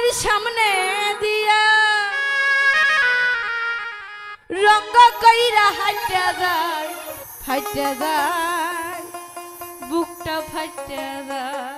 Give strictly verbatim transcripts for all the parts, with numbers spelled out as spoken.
সামনে দিয়া রঙ্গ কইরা হাইটা যায় ফাইটা যায় বুকটা ফাইটা যায়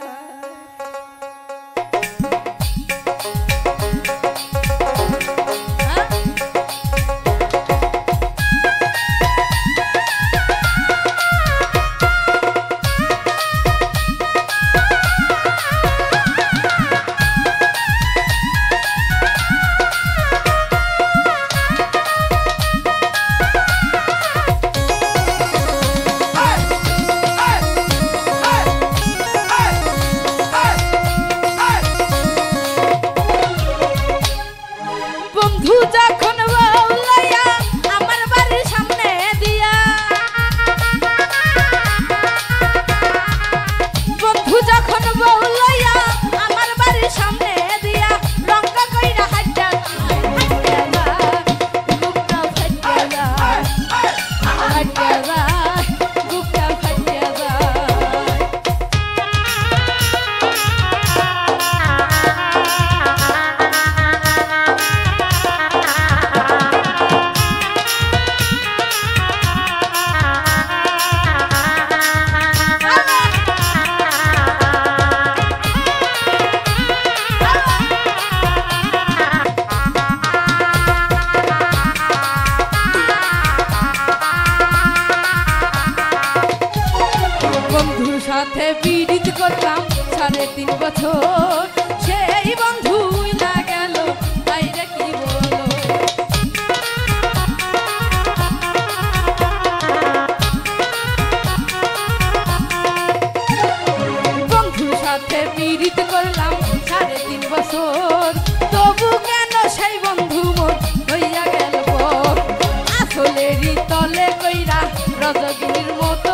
সাথে বিড়িত করলাম সাড়ে তিন বছর সেই বন্ধুই না গেল বাইরে কি বলো বন্ধুর সাথে বিড়িত করলাম সাড়ে তিন বছর তবু কেন সেই বন্ধু মোর হইয়া গেল আসলেরই তলে কইরা রজগিনীর মতো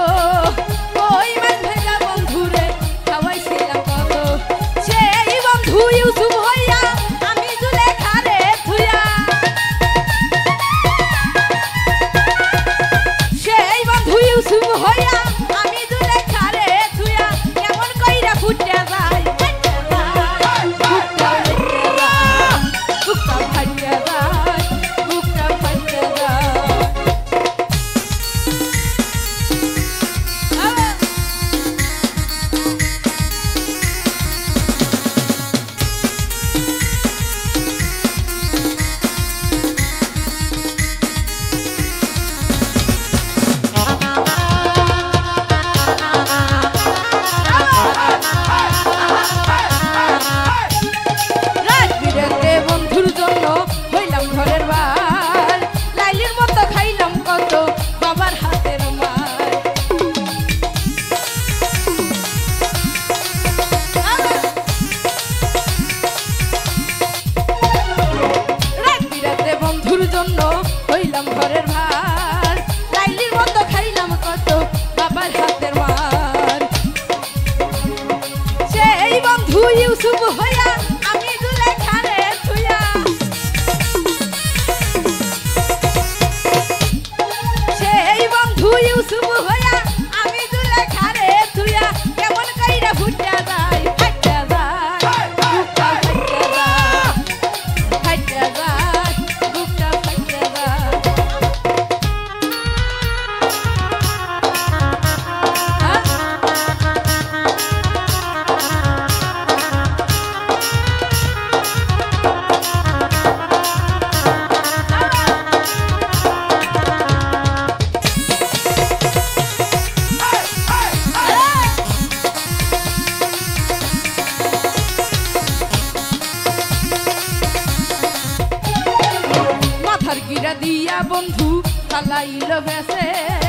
হইলাম ঘরের ভার লাইলির মতো খাইলাম কত বাবার হাতের মার সেই বন্ধু ইউসুফ হইয়া আমি দুলে খারে থুইয়া সেই বন্ধু ইউসুফ হইয়া আমি দুলে খারে থুইয়া কেমন কইরা ফুটা যায় ফাটা যায় বুকটা ফাটা যায় ফাটা যায় বুকটা ফাটা যায় দিয়া বন্ধু চালাইল ভেসে